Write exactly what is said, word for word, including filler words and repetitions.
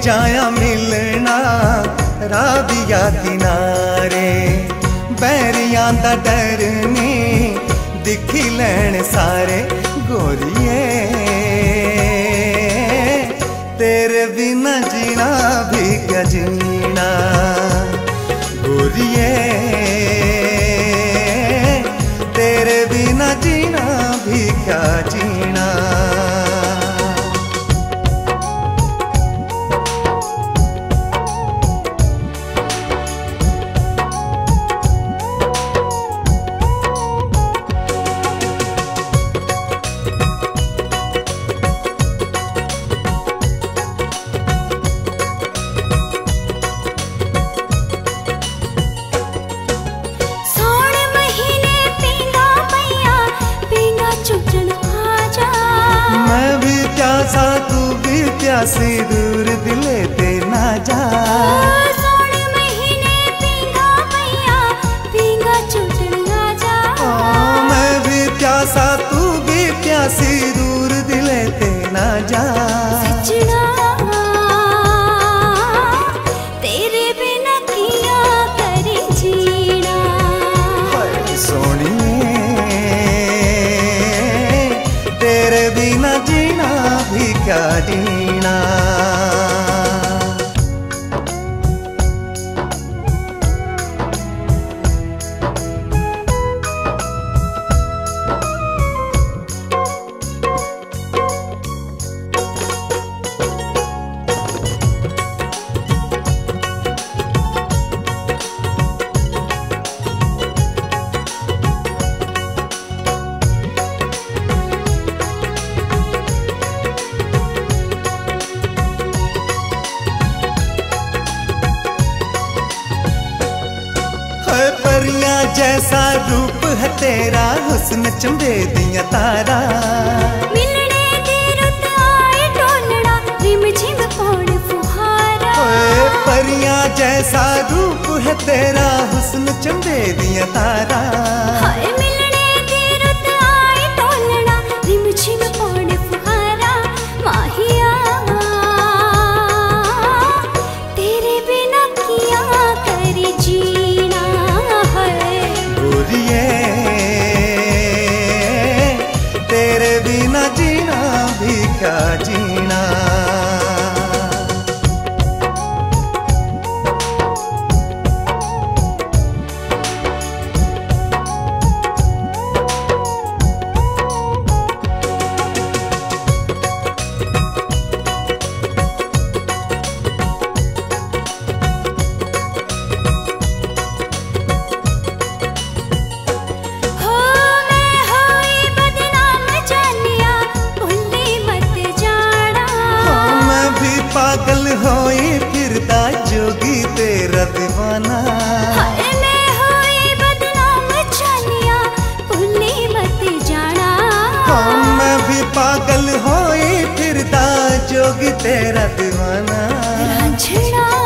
जाया मिलना राविया किनारे, बैरियां दा डर नी दिखी लैन सारे गोरिए, तेरे बिना जीना भी क्या जीना गोरिए, तेरे बिना जीना भी क्या जीना। प्यासा तू भी प्यासी दूर दिले ते ना जा, सोने महीने पींगा मैया पींगा चुटन ना जा। मैं भी प्यासा तू भी प्यासी दूर दिले ते ना जा। सजना तेरे बिना किया करे जीना, सोनिए तेरे बिना जीना भी क्या जीना। परियां जैसा रूप है तेरा, हुस्न चंबे दिया तारा, मिलने दी रुत आए टोलड़ा रिम झिम पौड़ फुहारा। परियां जैसा रूप है तेरा, हुस्न चंबे दिया तारा, मिलने दी रुत आए टोलड़ा रिम झिम पौड़ फुहारा। माहिया तेरे बिना किया करे जीना, तेरे बिना जीना भी क्या जीना। पागल होई फिरदा जोगी तेरा दीवाना, मैं होई बदनाम जानिया भूली मत जाना। मैं भी पागल होई फिरदा जोगी तेरा दीवाना। रांझना